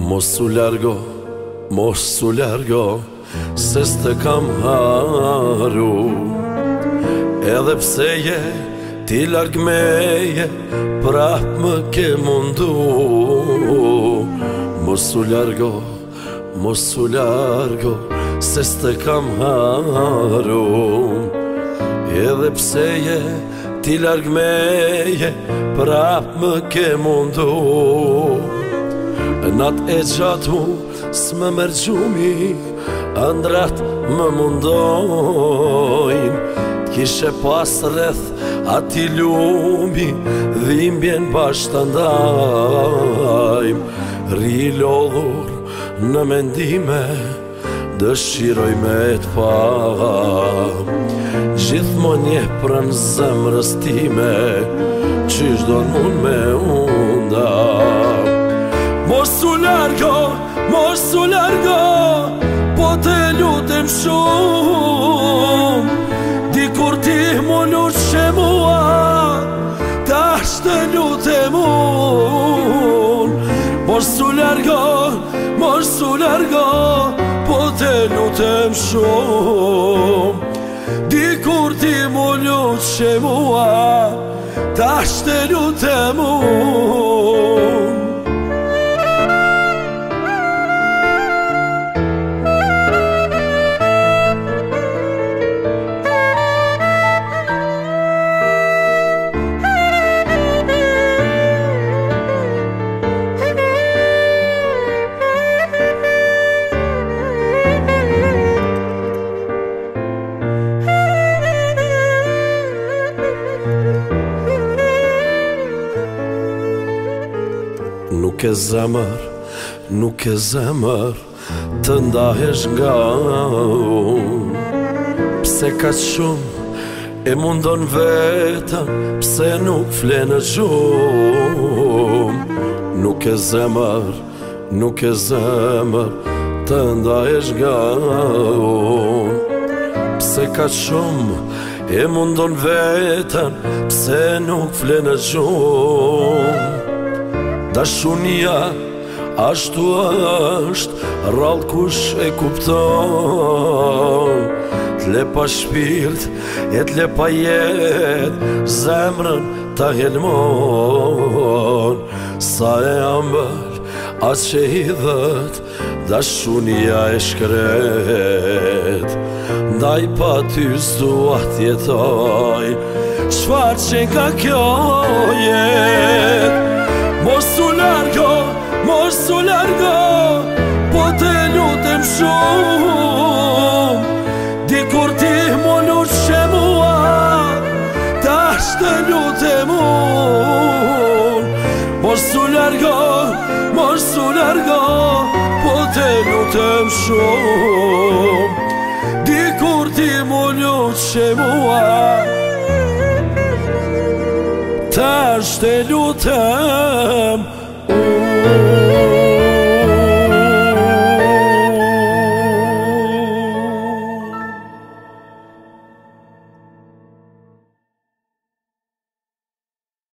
Mos u largo, se s'te kam haru. Edhe pse je ti larg meje, prap më ke mundu. Mos u largo, se s'te kam haru. Edhe pse je ti larg meje, prap më ke mundu. Nat e gjatu s'më merë gjumi, ëndrat më mundojnë. T'kishe pas rreth ati lumi, dhimbjen bashkë të ndajmë. Ri lodhur në mendime, dëshiroj me t'pa. Gjithmon je pranë zemrës time, qysh do n'mun me unda. Mos u largo, po te lutem shumë. Dikur ti mu luqe mua, tash te lutem unë. Mos u largo, po te lutem shumë. Dikur ti mu luqe mua, tash te lutem unë. Nuk e zemër të ndahesh nga unë. Pse ka shumë e mundon vetën, pse nuk flenë gjumë. Nuk e zemër të ndahesh nga unë. Pse ka shumë e mundon vetën, pse nuk flenë gjumë. Dashunia ashtu është, rrallë kush e kupton. T'le pa shpirt, e t'le pa jet, zemrën ta helmon. Sa e ambël, atë që hidhët, dashunia e shkret. Ndaj pa ty s'dua t'jetoj, çfarë që ka kjo jet. Mos u largo, po te lutem shumë. Dikur ti mu luqe mua, tash te lutem unë. Mos u largo, po te lutem shumë. Dikur ti mu luqe mua, tash te lutem